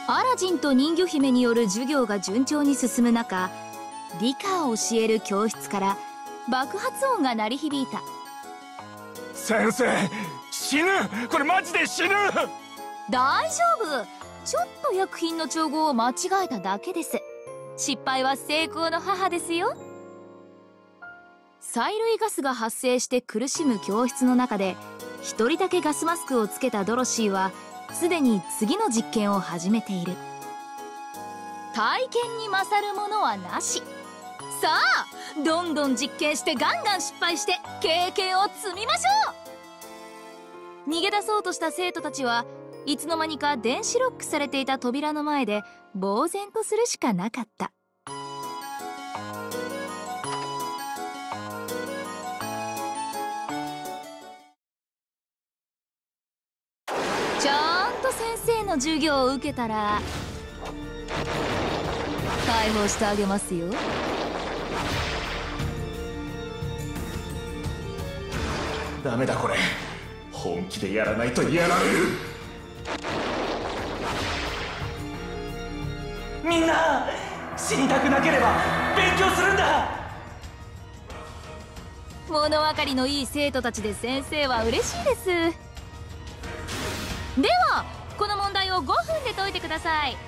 アラジンと人魚姫による授業が順調に進む中、理科を教える教室から爆発音が鳴り響いた。 先生、死ぬ！これマジで死ぬ！ 大丈夫、ちょっと薬品の調合を間違えただけです。失敗は成功の母ですよ。催涙ガスが発生して苦しむ教室の中で、一人だけガスマスクをつけたドロシーはすでに次の実験を始めている。体験に勝るものはなし。さあ、どんどん実験してガンガン失敗して経験を積みましょう。逃げ出そうとした生徒たちはいつの間にか電子ロックされていた扉の前で呆然とするしかなかった。ちゃんと先生の授業を受けたら解放してあげますよ。 ダメだこれ、本気でやらないとやられる。 みんな死にたくなければ勉強するんだ。 物分かりのいい生徒たちで先生は嬉しいです。ではこの問題を5分で解いてください。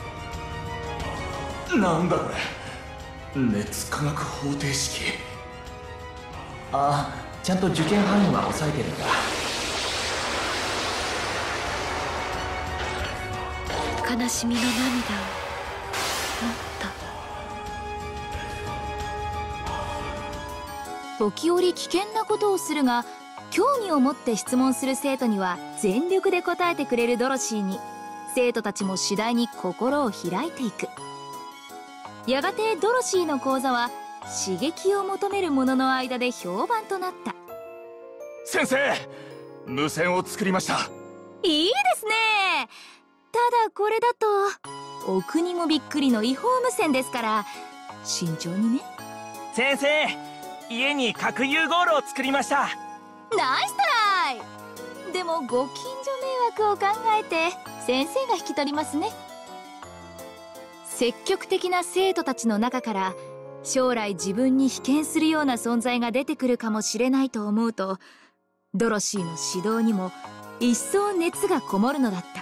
なんだこれ、熱化学方程式。 ああ、ちゃんと受験範囲は抑えてるんだ。 悲しみの涙を持った。 時折危険なことをするが興味を持って質問する生徒には全力で答えてくれるドロシーに、生徒たちも次第に心を開いていく。やがてドロシーの講座は刺激を求める者の間で評判となった。 先生、無線を作りました。 いいですね。ただこれだとお国もびっくりの違法無線ですから慎重にね。 先生、家に核融合炉を作りました。 ナイストライ。でもご近所迷惑を考えて先生が引き取りますね。積極的な生徒たちの中から将来自分に被験するような存在が出てくるかもしれないと思うと、ドロシーの指導にも一層熱がこもるのだった。